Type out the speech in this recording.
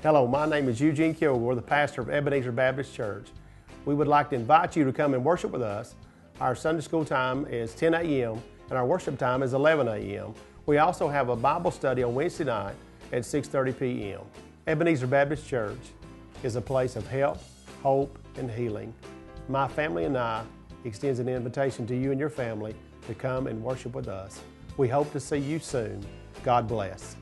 Hello, my name is Eugene Kilgore, the pastor of Ebenezer Baptist Church. We would like to invite you to come and worship with us. Our Sunday school time is 10 a.m. and our worship time is 11 a.m. We also have a Bible study on Wednesday night at 6:30 p.m. Ebenezer Baptist Church is a place of help, hope, and healing. My family and I extends an invitation to you and your family to come and worship with us. We hope to see you soon. God bless.